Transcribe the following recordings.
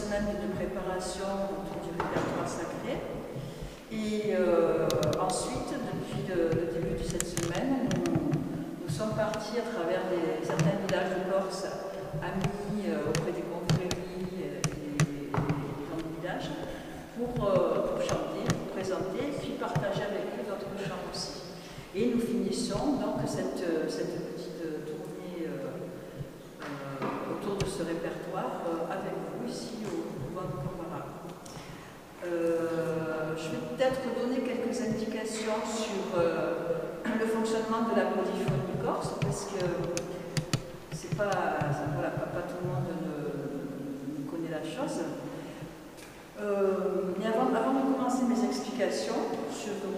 semaine de préparation autour du répertoire sacré. Et ensuite, depuis le début de cette semaine, nous sommes partis à travers certains villages de Corse, amis auprès des confréries et des grands villages, pour chanter, pour présenter, puis partager avec eux d'autres chants aussi. Et nous finissons donc cette petite tournée autour de ce répertoire avec vous ici au Banc de Corbara. Je vais peut-être donner quelques indications sur le fonctionnement de la polyphonie corse, parce que c'est pas, voilà, pas tout le monde ne connaît la chose. Mais avant de commencer mes explications, je veux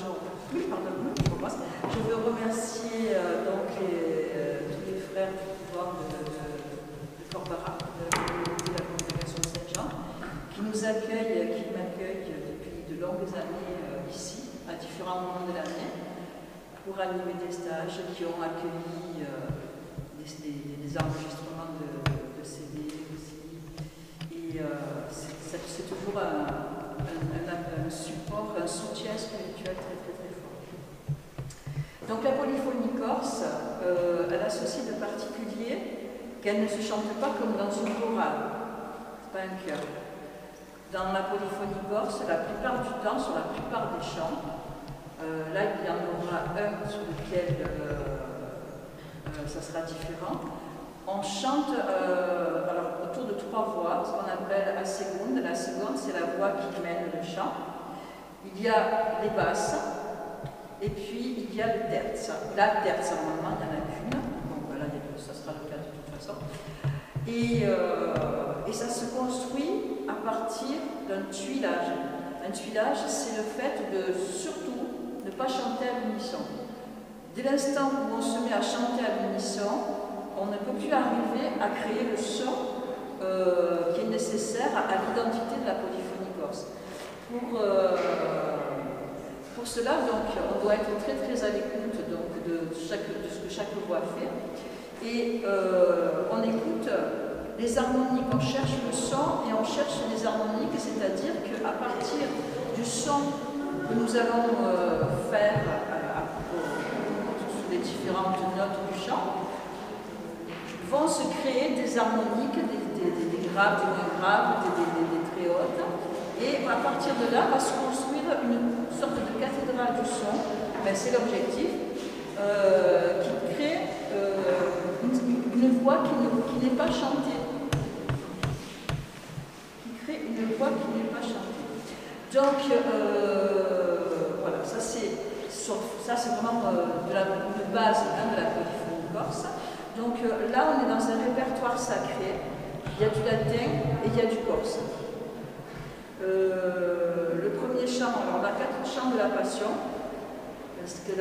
remercier donc tous les frères du pouvoir de Corbara, de la congrégation Saint-Jean, qui m'accueillent depuis de longues années ici, à différents moments de l'année, pour animer des stages, qui ont accueilli des enregistrements de CD aussi. Et c'est toujours un support, un soutien spirituel très fort. Donc la polyphonie corse, elle a ceci de particulier qu'elle ne se chante pas comme dans une chorale, c'est pas un chœur. Dans la polyphonie corse, la plupart du temps, sur la plupart des chants, là il y en aura un sur lequel ça sera différent, on chante alors, autour de 3 voix, ce qu'on appelle la seconde. La seconde, c'est la voix qui mène le chant. Il y a les basses, et puis il y a le terce. La terce, normalement, il n'y en a qu'une. Donc voilà, ça sera le cas de toute façon. Et ça se construit à partir d'un tuilage. Un tuilage, c'est le fait de surtout ne pas chanter à l'unisson. Dès l'instant où on se met à chanter à l'unisson, on ne peut plus arriver à créer le son qui est nécessaire à l'identité de la polyphonie corse. Pour cela, donc, on doit être très à l'écoute de ce que chaque voix fait. Et on écoute les harmoniques, on cherche le son et on cherche les harmoniques, c'est-à-dire qu'à partir du son que nous allons faire sous les différentes notes du chant, vont se créer des harmoniques, des graves, des moins graves, des très hautes. Et à partir de là, va se construire une sorte de cathédrale du son, ben, c'est l'objectif, qui crée une voix qui n'est pas chantée. Donc, voilà, ça c'est vraiment une base de la polyphonie corse. Donc là, on est dans un répertoire sacré. Il y a du latin et il y a du corse. Le premier chant, alors on a 4 chants de la Passion, parce que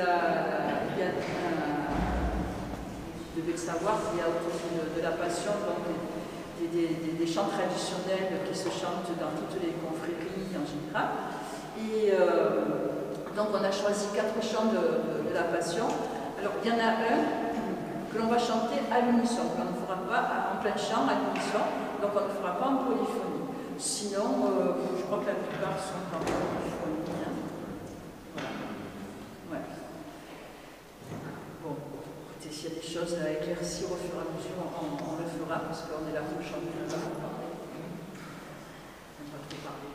vous devez le savoir, il y a autour de la Passion donc, des chants traditionnels qui se chantent dans toutes les confréries en général. Et donc on a choisi 4 chants de la Passion. Alors il y en a un que l'on va chanter à l'unisson, qu'on ne fera pas en plein chant à l'unisson, donc on ne fera pas en polyphonie. Sinon, je crois que la plupart sont en polyphonie. Hein. Voilà. Ouais. Bon, écoutez, s'il y a des choses à éclaircir au fur et à mesure, on le fera, parce qu'on est là pour chanter, on va pas parler. On va tout parler.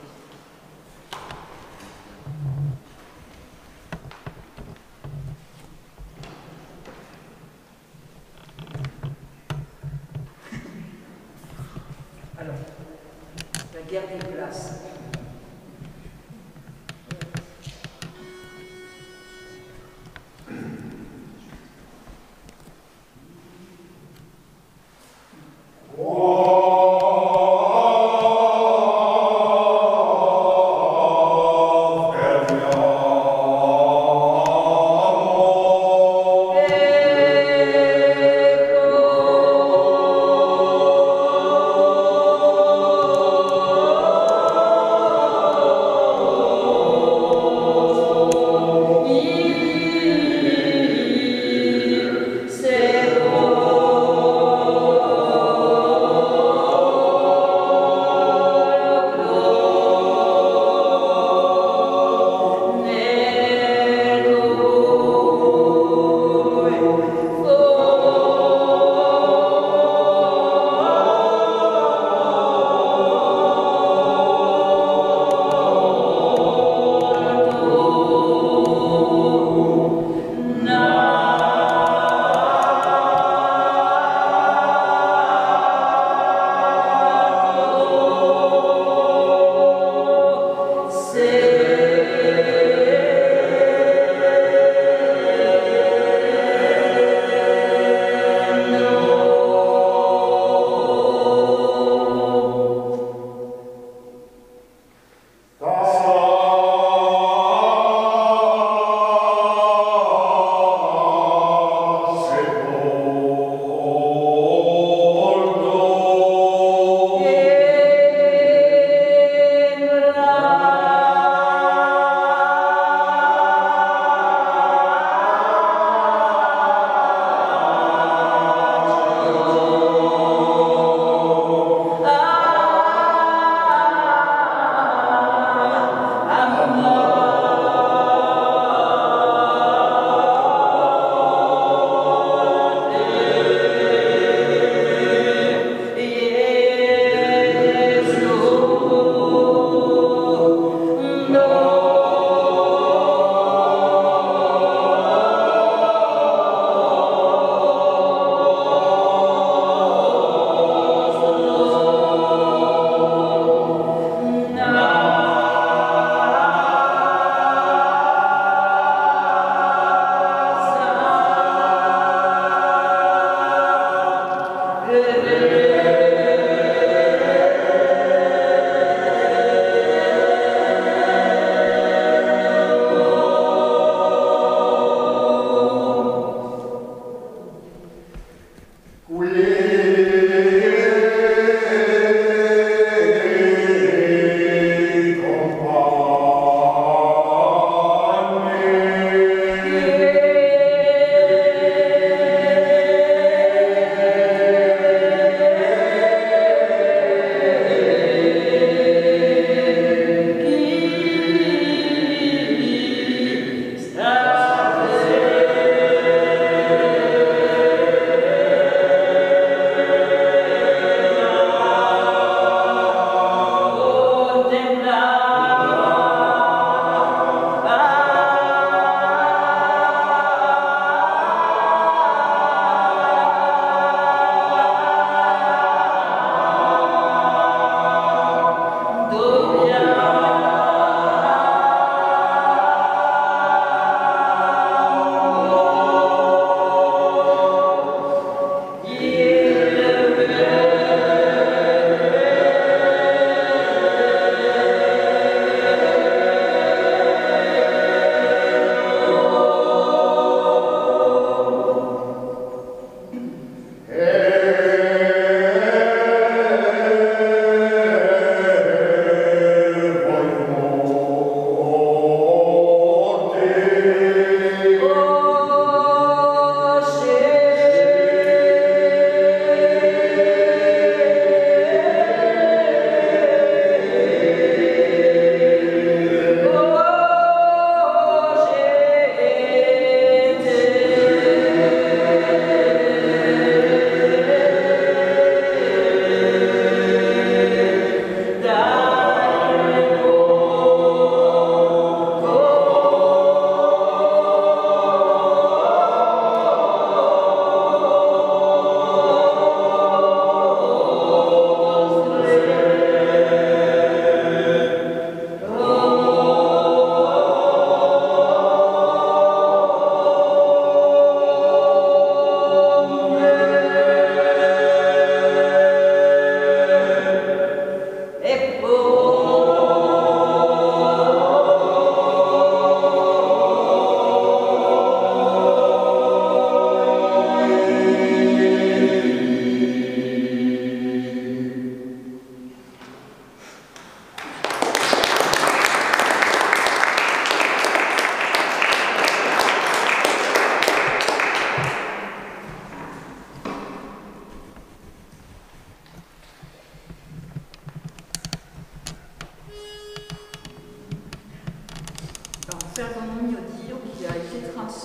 Guerre des glaces. Oh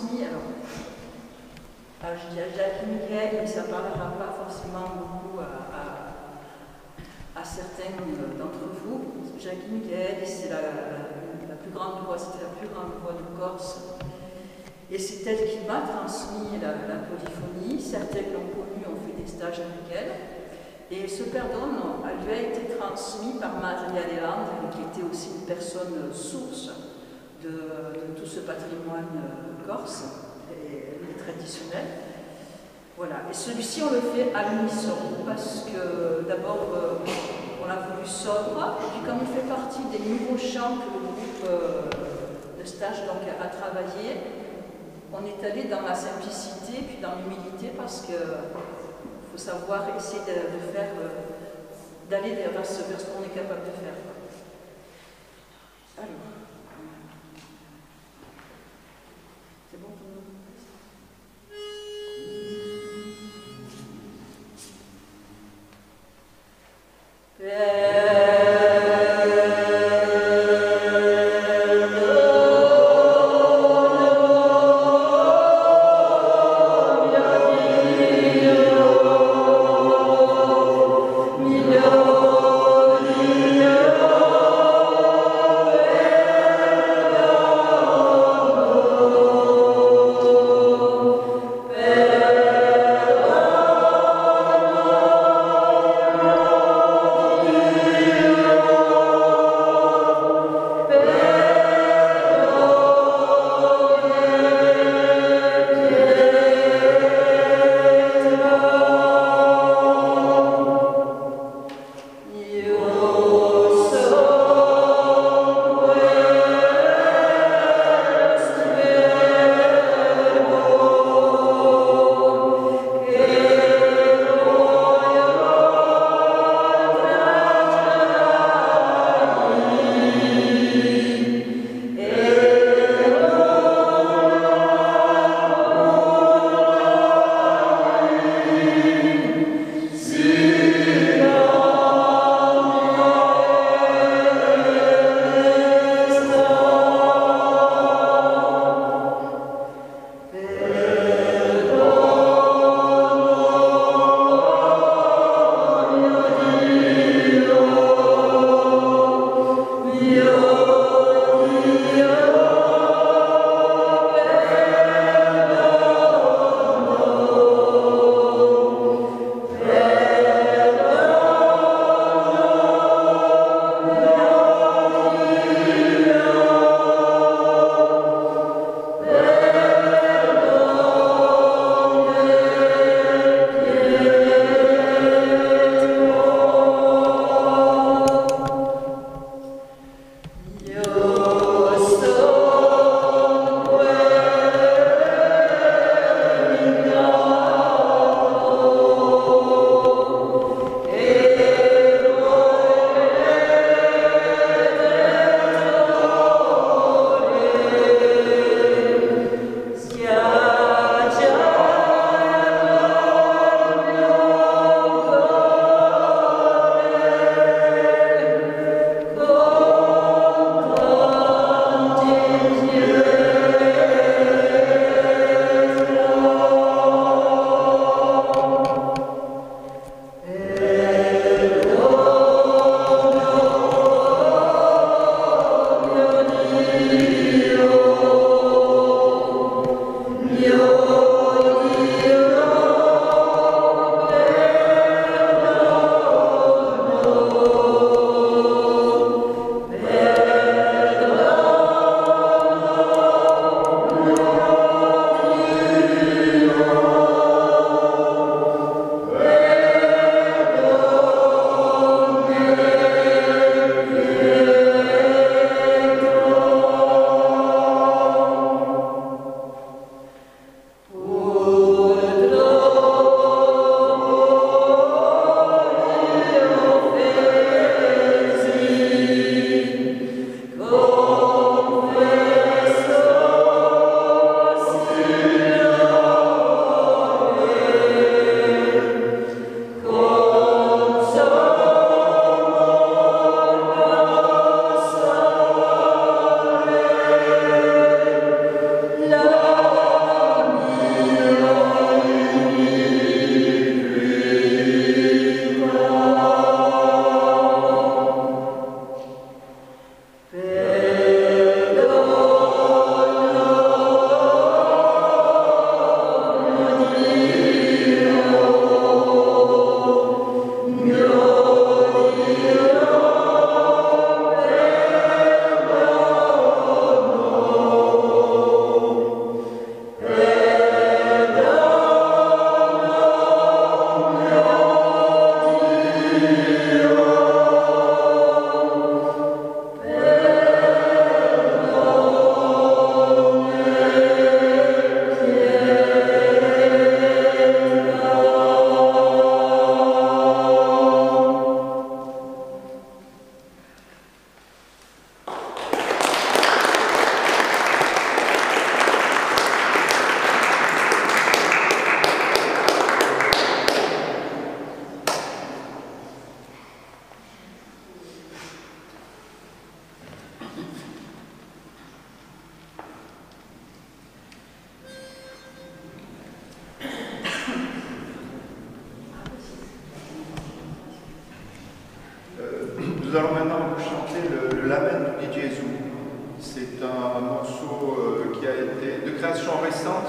transmis, alors, je dis à Jacques Miguel, mais ça ne parlera pas forcément beaucoup à certains d'entre vous. Jacques Miguel, c'est la plus grande voix, c'était la plus grande voix de Corse. Et c'est elle qui m'a transmis la polyphonie. Certains l'ont connue, ont fait des stages avec elle. Et ce perdone lui a été transmis par Maria Leandre, qui était aussi une personne source de tout ce patrimoine corse et traditionnel. Voilà. Et celui-ci, on le fait à l'unisson, parce que d'abord, on l'a voulu sobre, et puis comme il fait partie des nouveaux chants que le groupe de stage donc, a travaillé, on est allé dans la simplicité puis dans l'humilité parce qu'il faut savoir essayer de faire, d'aller vers ce qu'on est capable de faire. Alors, c'est bon pour nous?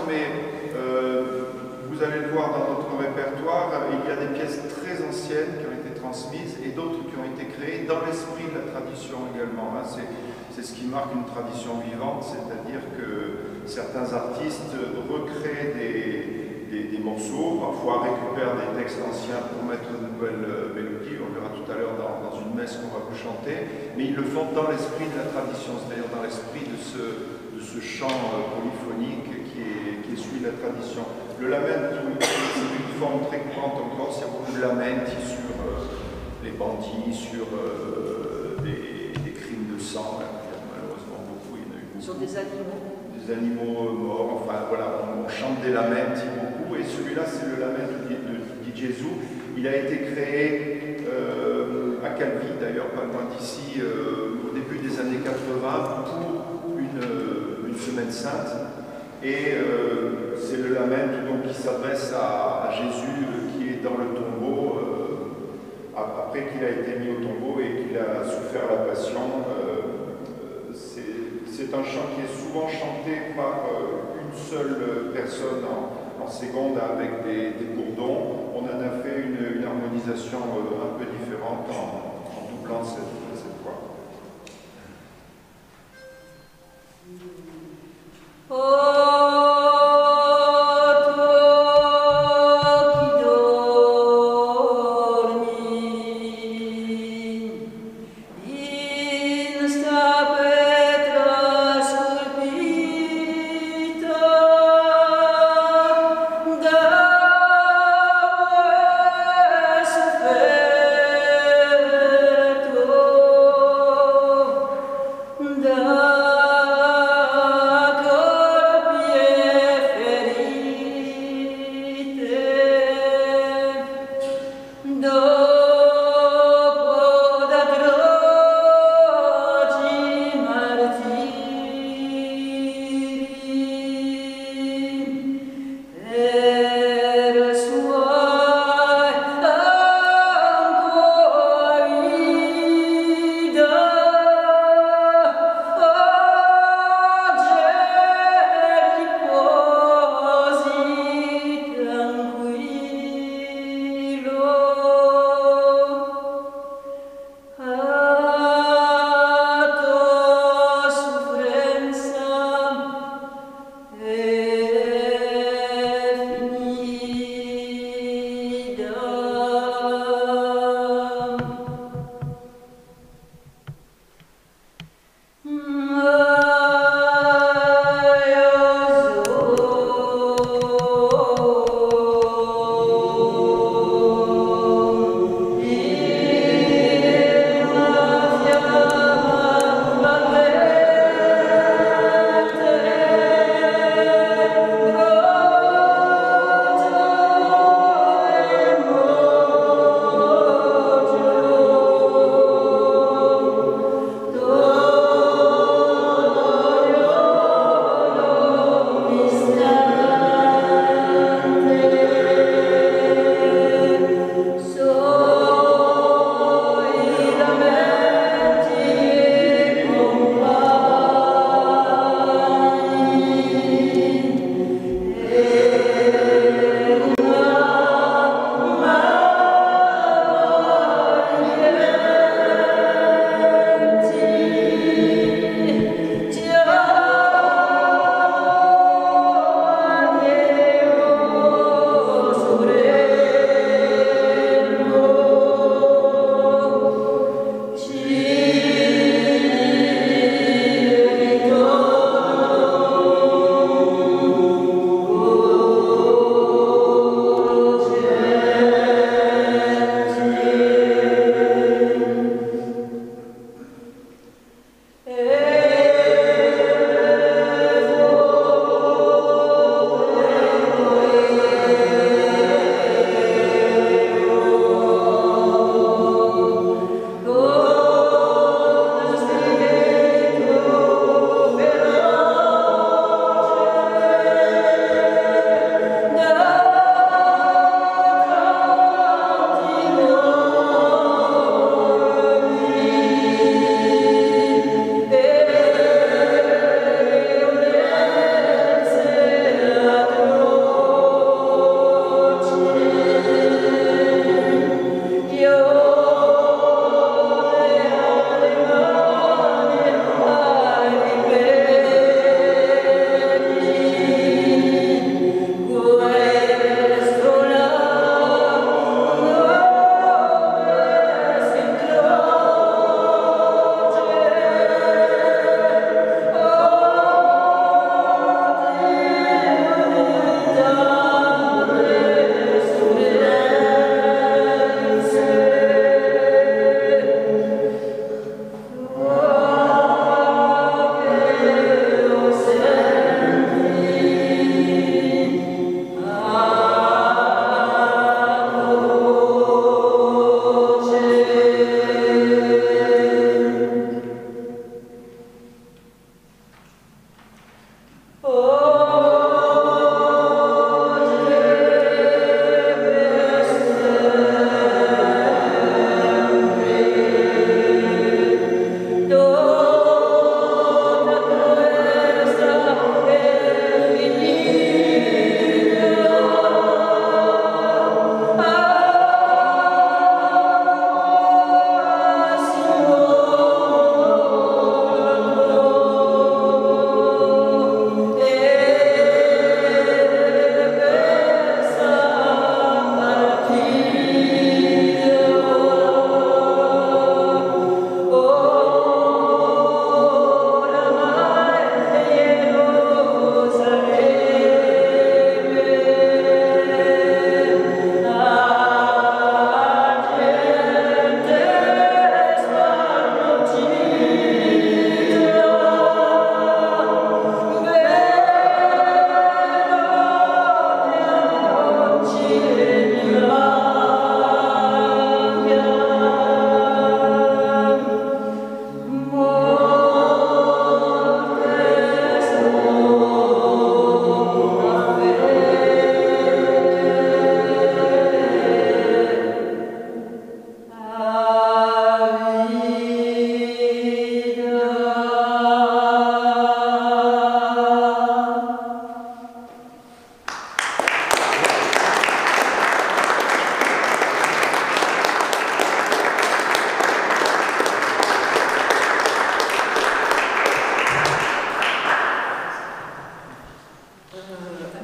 mais vous allez le voir dans notre répertoire, il y a des pièces très anciennes qui ont été transmises et d'autres qui ont été créées dans l'esprit de la tradition également. Hein. C'est ce qui marque une tradition vivante, c'est-à-dire que certains artistes recréent des morceaux, parfois récupèrent des textes anciens pour mettre de nouvelles mélodies, on verra tout à l'heure dans une messe qu'on va vous chanter, mais ils le font dans l'esprit de la tradition, c'est-à-dire dans l'esprit de ce chant polyphonique qui est celui de la tradition. Le lament, c'est une forme très courante en Corse, il y a beaucoup de lamenti sur les bandits, sur des crimes de sang, il y a malheureusement beaucoup, il y en a eu beaucoup. Sur des animaux. Des animaux morts, enfin voilà, on chante des lamenti beaucoup, et celui-là c'est le lament de Gesù. Il a été créé à Calvi, d'ailleurs pas loin d'ici, au début des années 80 pour une semaine sainte, et c'est le lament donc, qui s'adresse à Jésus qui est dans le tombeau, après qu'il a été mis au tombeau et qu'il a souffert la passion. C'est un chant qui est souvent chanté par une seule personne en seconde avec des bourdons. On en a fait une harmonisation un peu différente en doublant cette voix. Oh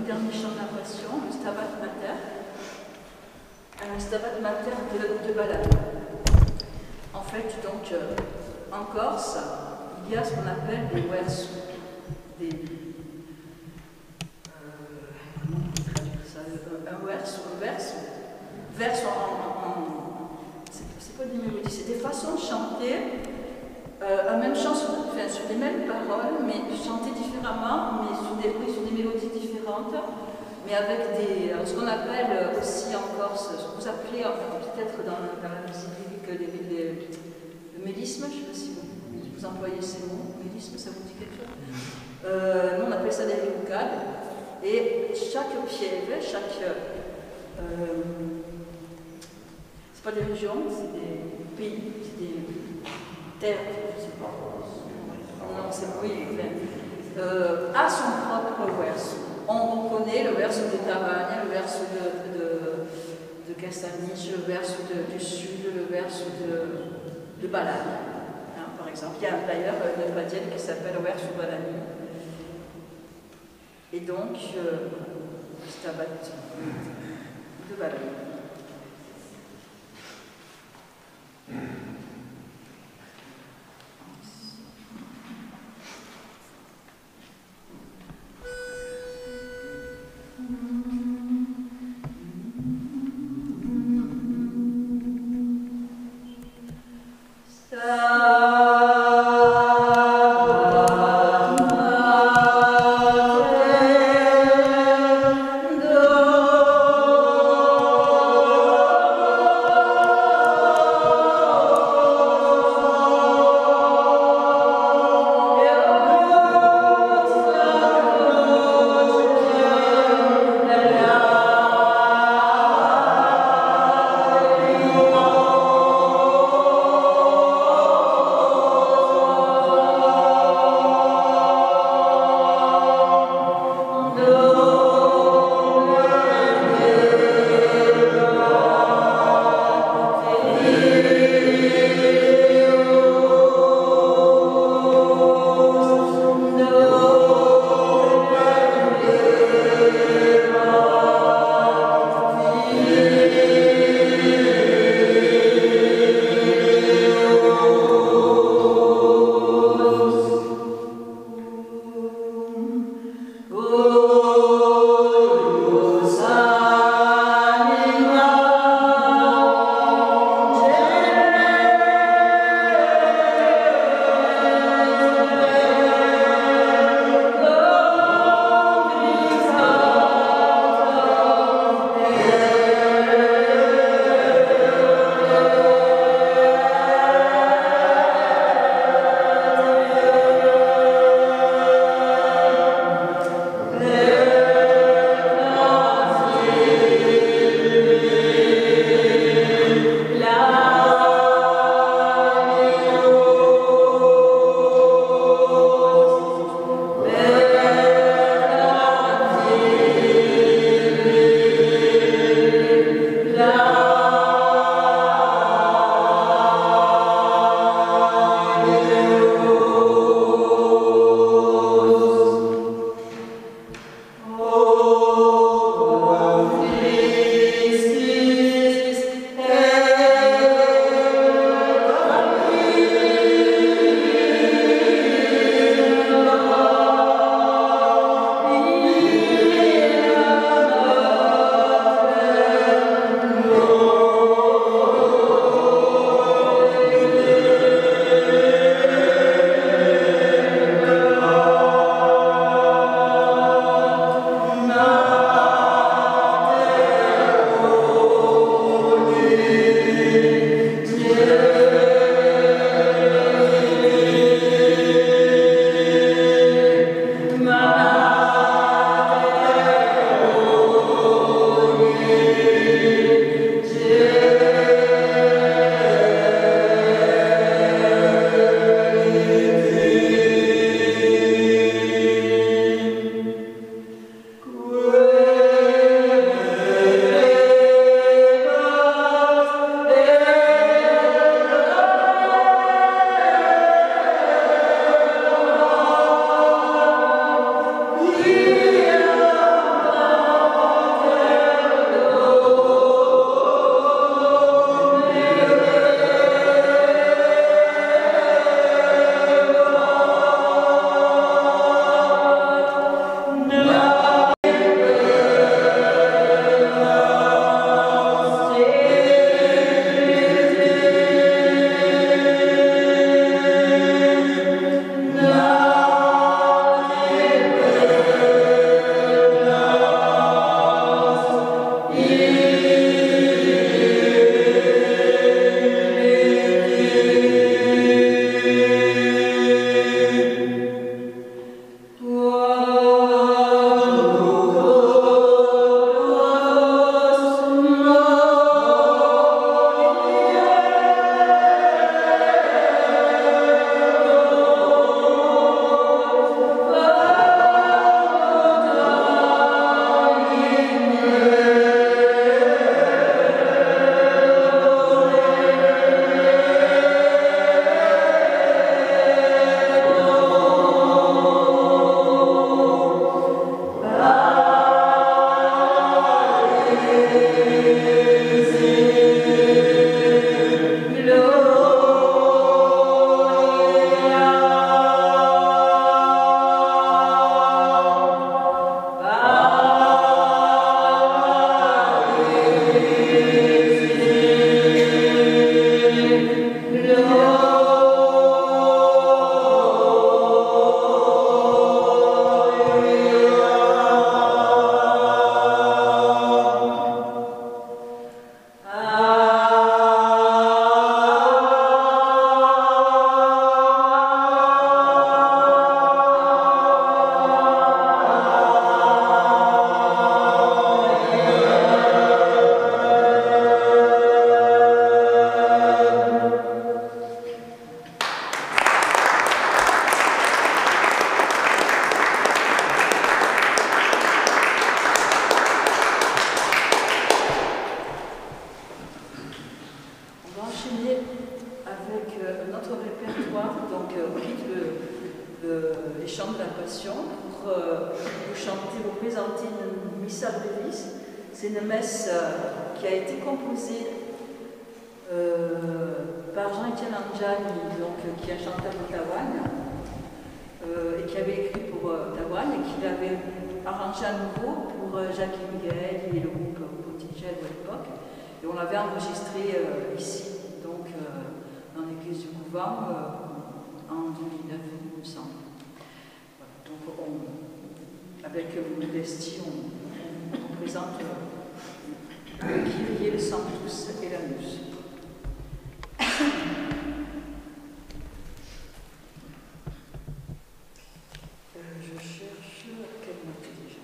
un dernier chant de narration, le Stabat Mater. Un Stabat Mater de Balaam. En fait, donc, en Corse, il y a ce qu'on appelle des versos, comment on peut traduire ça? Verso c'est pas des mélodies, c'est des façons de chanter un même chant sur les mêmes paroles, mais chanter différemment, mais sur des mélodies différentes, mais avec ce qu'on appelle aussi en Corse, ce que vous appelez peut-être dans la musique lyrique le mélisme, je ne sais pas si vous employez ces mots, mélisme, ça vous dit quelque chose? Nous on appelle ça des riroucades, et chaque piève, c'est pas des régions, c'est des pays, c'est des terres, je sais pas. Non, c'est oui, a son propre verso. On connaît le verso de Tavagne, le verso de Castaniche, le verso du Sud, le verso de Balagne, hein, par exemple. Il y a d'ailleurs une badienne qui s'appelle le verso Balani. Et donc, Stabat de Balagne. chanté une Missa brevis. C'est une messe qui a été composée par Jean-Étienne Angiani, donc, qui est un chanteur de Tawane, et qui avait écrit pour Tawane, et qui l'avait arrangé à nouveau pour Jacques et Miguel et le groupe Potigel à l'époque. Et on l'avait enregistré ici, donc dans l'église du couvent, en 2009, il me semble. Voilà, donc avec modestie, on présente le Kyrie, le Sanctus et l'Anus. Je cherche quelle note déjà.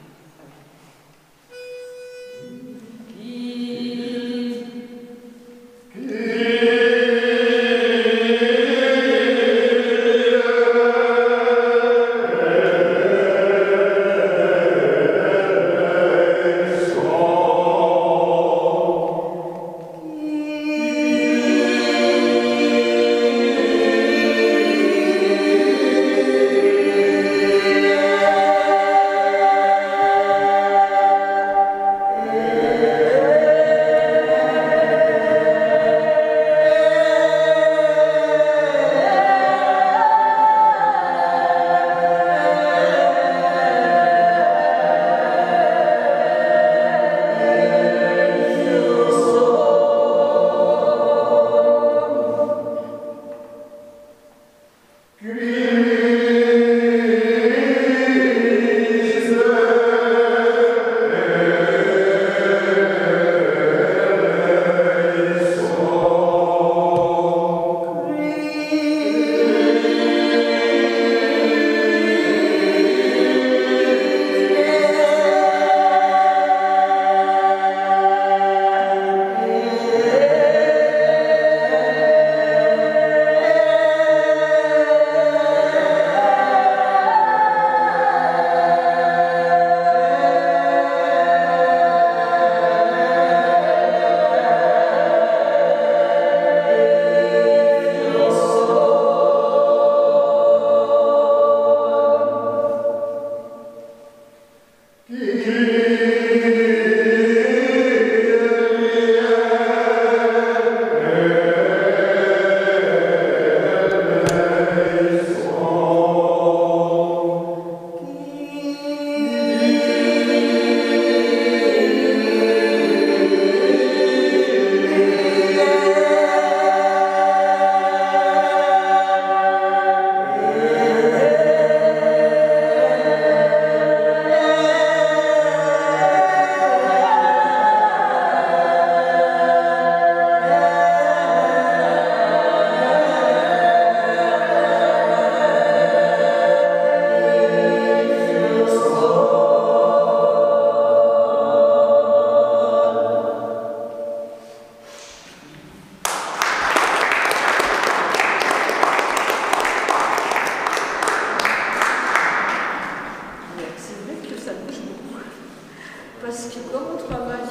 Parce que comme on travaille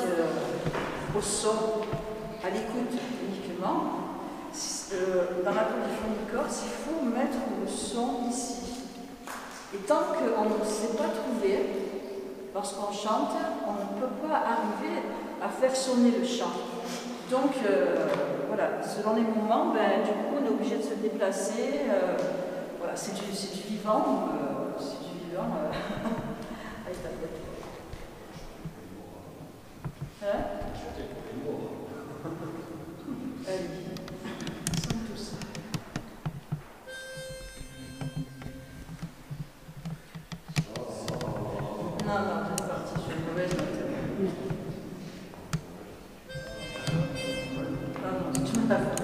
au son, à l'écoute uniquement, dans la polyphonie corse, il faut mettre le son ici. Et tant qu'on ne sait pas trouver, lorsqu'on chante, on ne peut pas arriver à faire sonner le chant. Donc, voilà, selon les moments, du coup, on est obligé de se déplacer. Voilà, c'est du vivant. C'est du vivant. Allez, t'inquiète. Hein? Allez, sans tout ça. Non, c'est parti, je suis une mauvaise note. Non, tu m'as fait.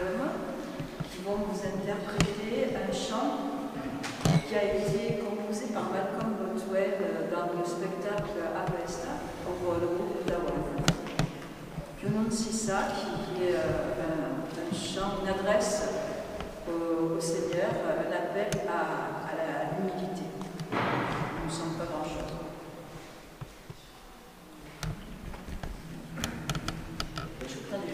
Wilhelm, qui vont vous interpréter un chant qui a été composé par Malcolm Botwell dans le spectacle Avesta pour le groupe Tawam. Piononsisa, qui est un chant, une adresse au Seigneur, un appel à l'humilité. Nous ne sommes pas grand-chose. Je prends des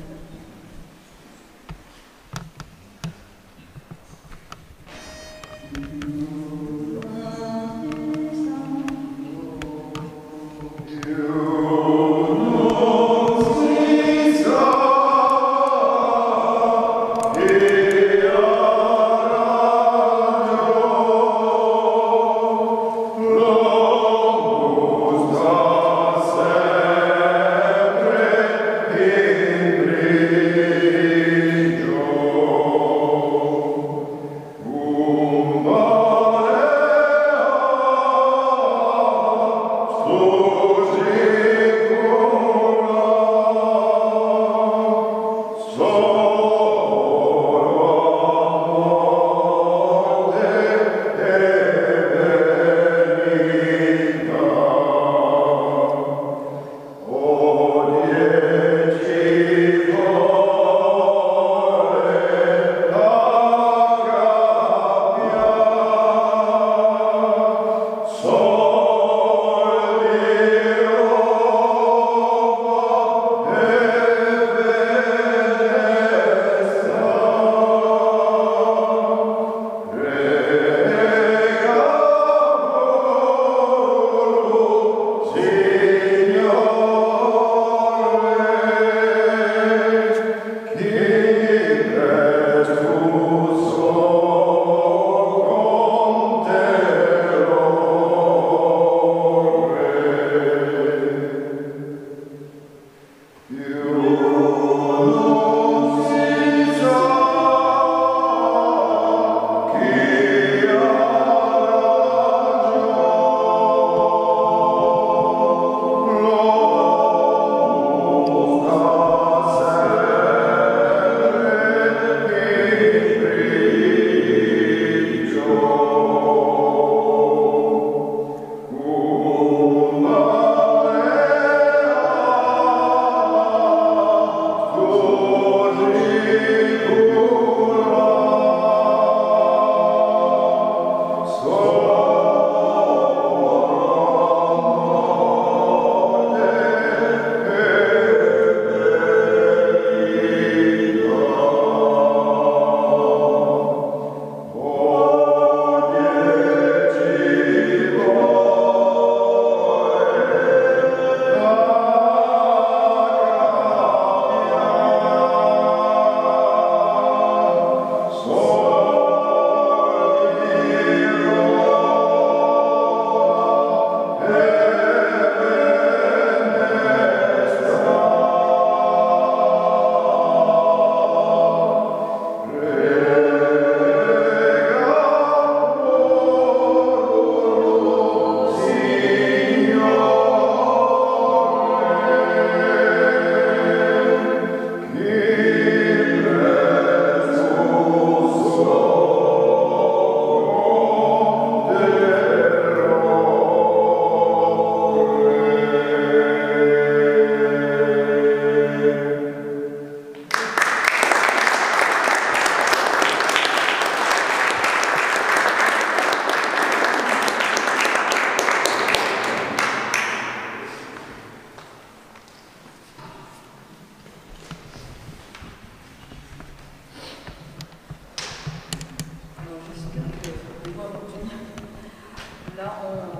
Là,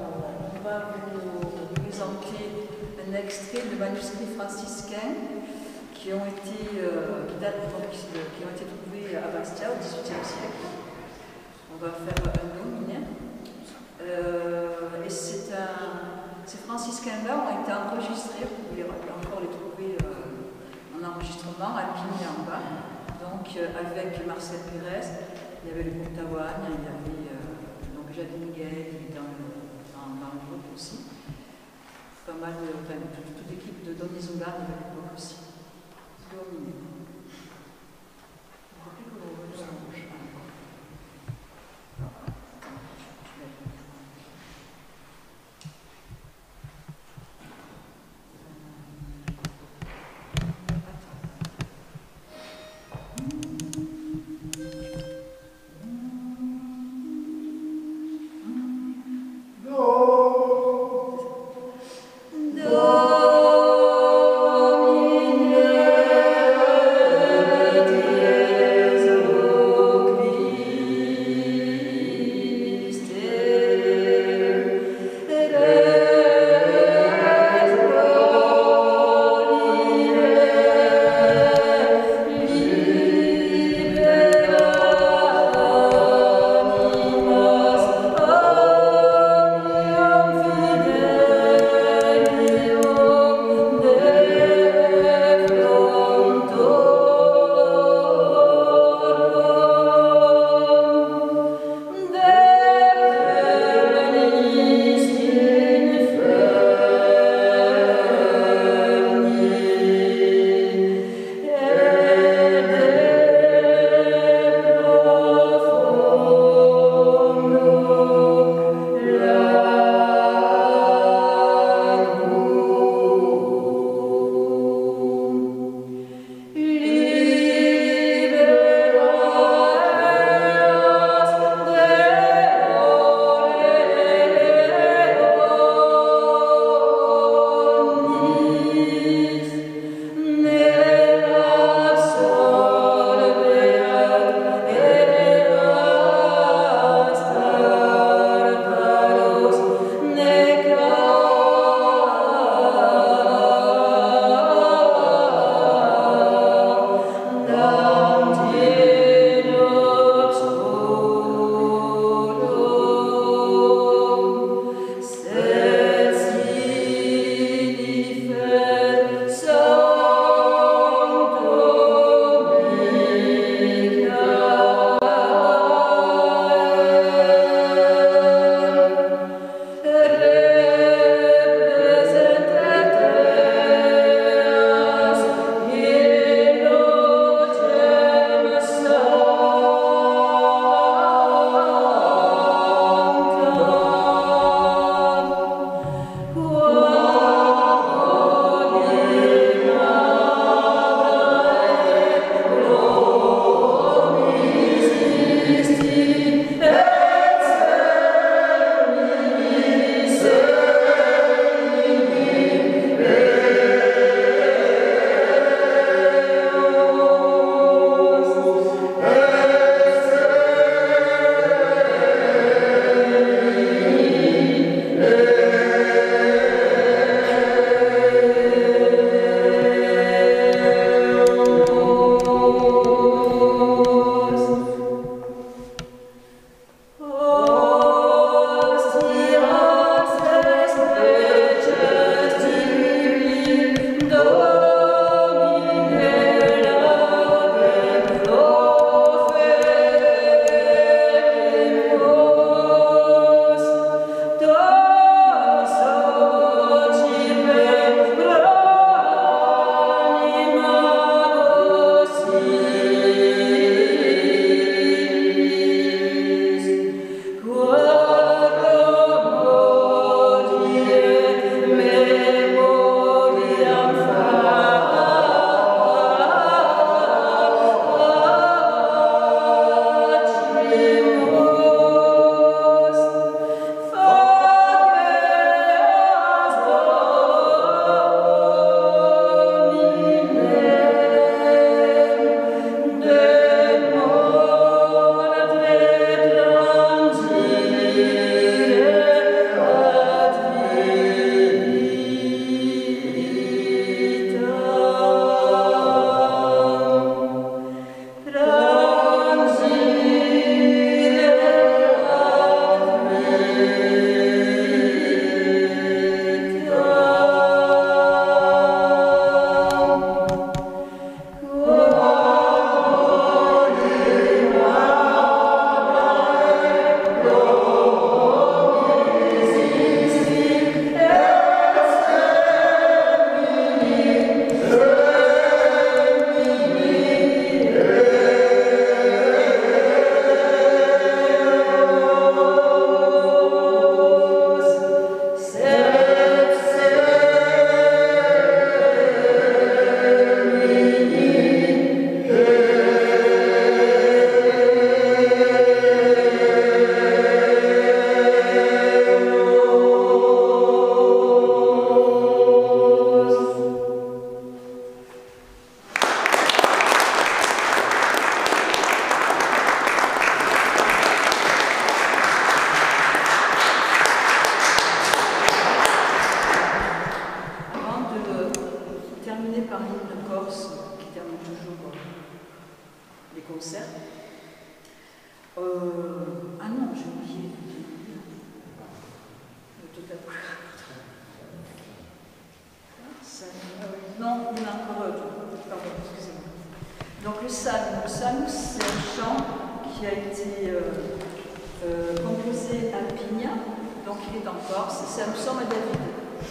on va vous présenter un extrait de manuscrits franciscains qui ont été trouvés à Bastia au XVIIIe siècle. On va faire un nominé. Et ces franciscains-là ont été enregistrés, vous pouvez encore les trouver en enregistrement à Pigny en bas. Donc avec Marcel Pérez, il y avait le groupe Tawane, il y avait Jadine Gay dans le groupe aussi. Pas mal toute l'équipe de Donny Zungan à l'époque aussi. Dominé. les concerts. Ah non, j'ai oublié. Tout à coup. Non, il y en a encore pardon, excusez-moi. Donc le Salmo, c'est un chant qui a été composé à Pigna, donc il est en Corse, c'est un psaume à David.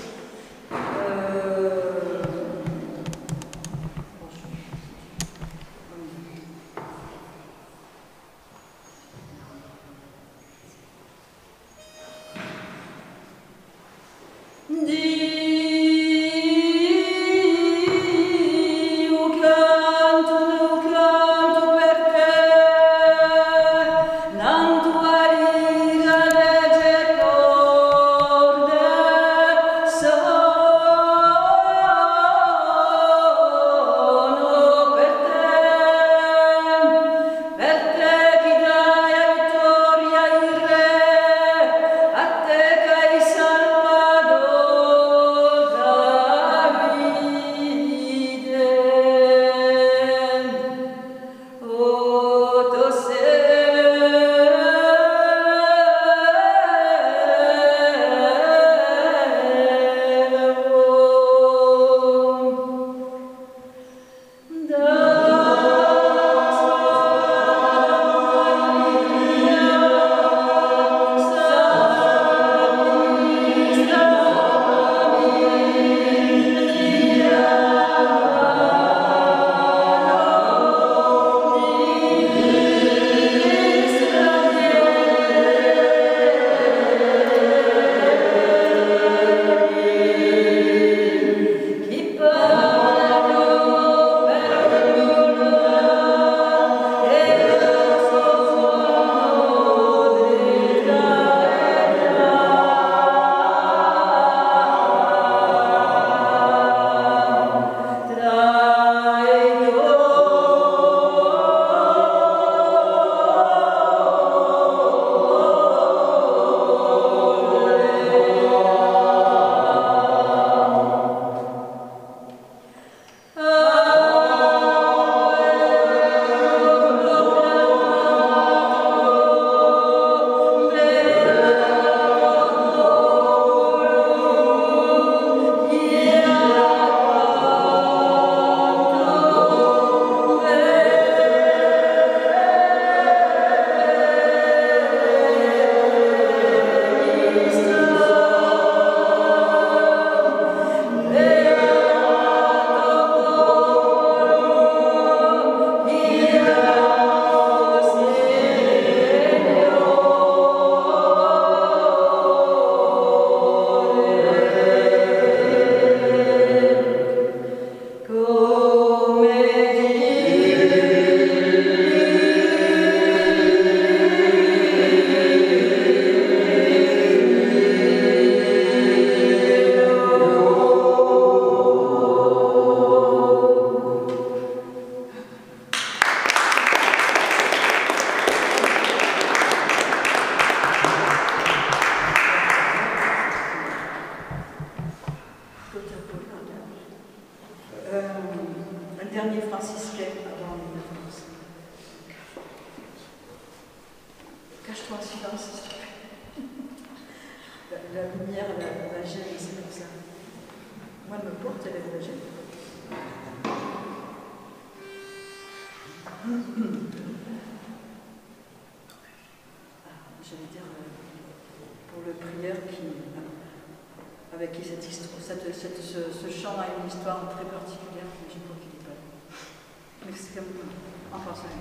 Ce chant a une histoire très particulière, mais je crois qu'il n'est pas là. Mais c'est comme en français.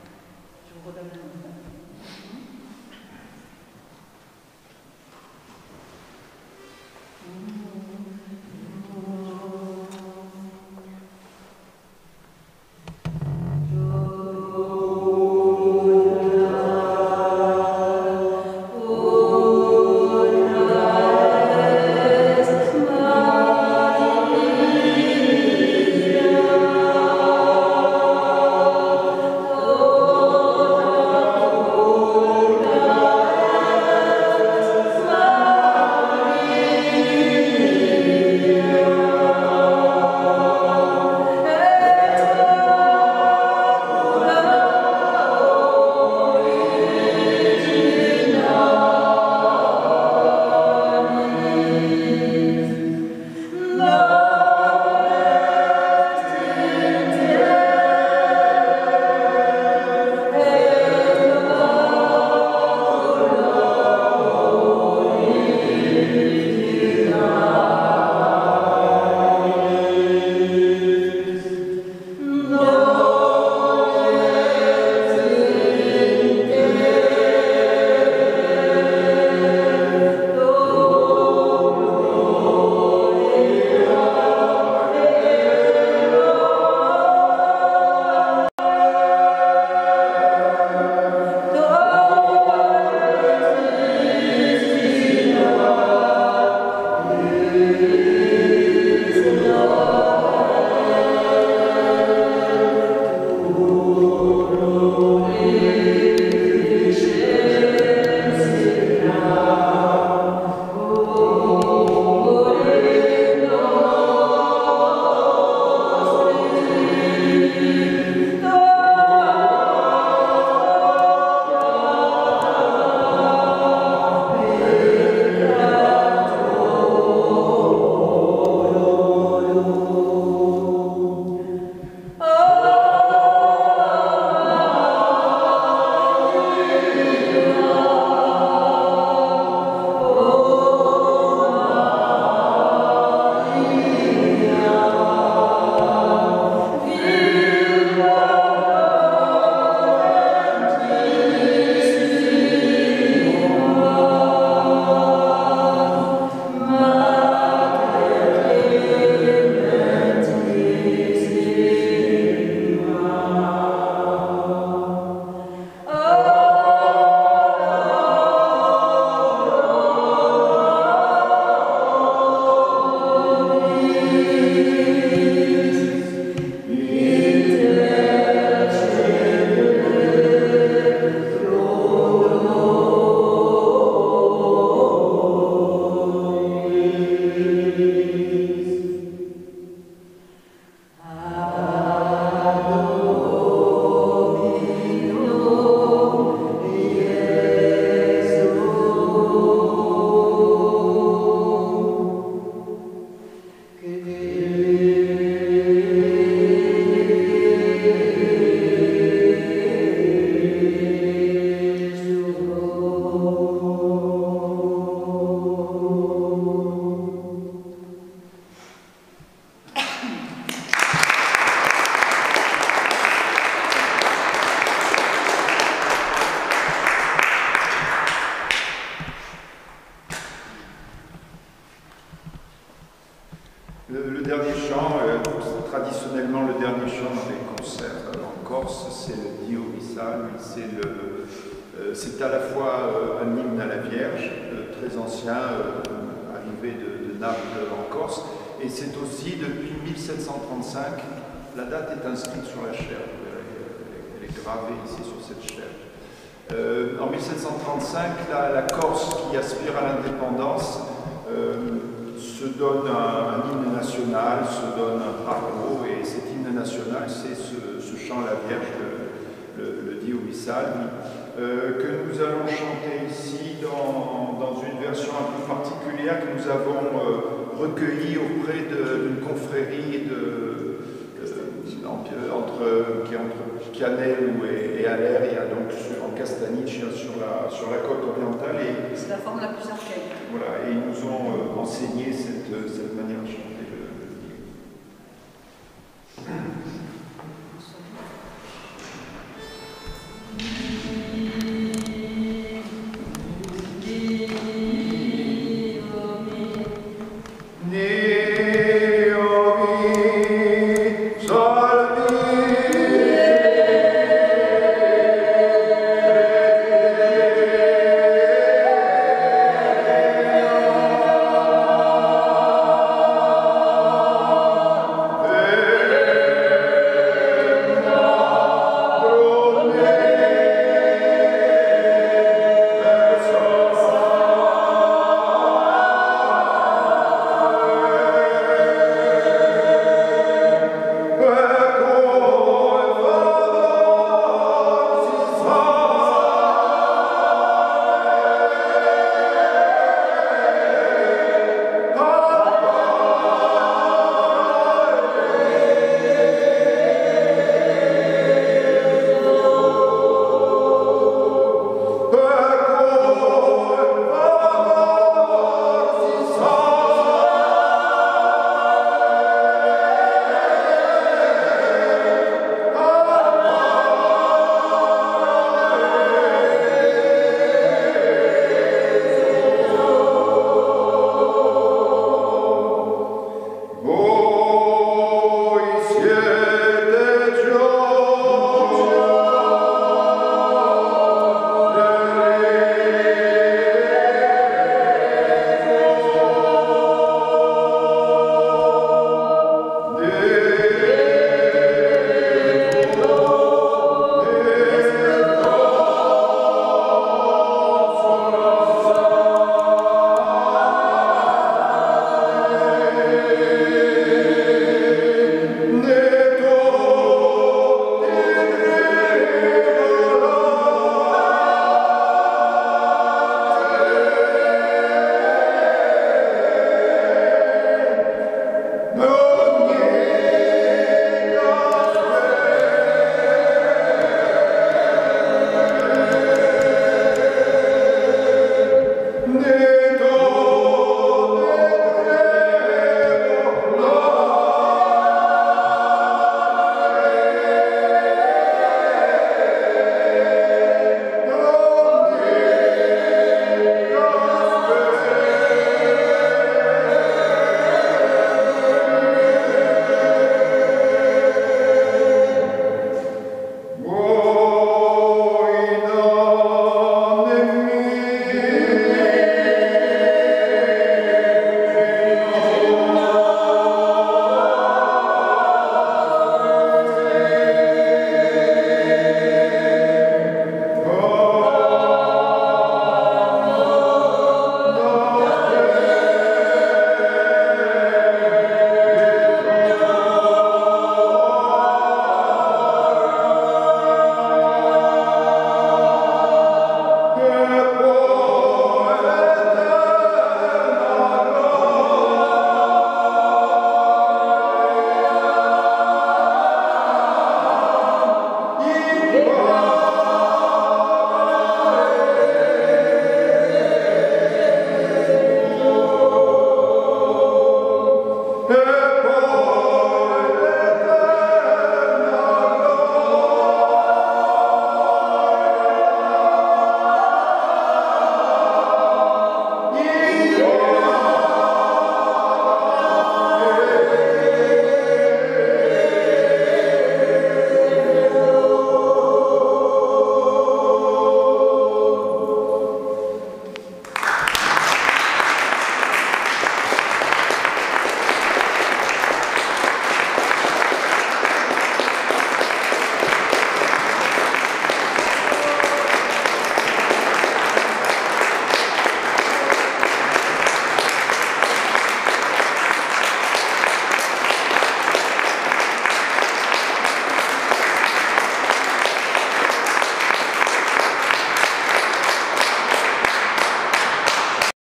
Je vous redonne le nom. Oh Missal, c'est à la fois un hymne à la Vierge, très ancien, arrivé de Naples en Corse, et c'est aussi depuis 1735, la date est inscrite sur la chaire, elle est gravée ici sur cette chaire. En 1735, la Corse qui aspire à l'indépendance se donne un hymne national, se donne un bravo, et cet hymne national, c'est ce chant à la Vierge, le Dio Missal, que nous allons chanter ici dans une version un peu particulière que nous avons recueillie auprès d'une confrérie qui est entre Picanel et Aller, il y a donc en Castaniche, sur la côte orientale. C'est la forme la plus archaïque. Voilà, et ils nous ont enseigné cette manière de chanter.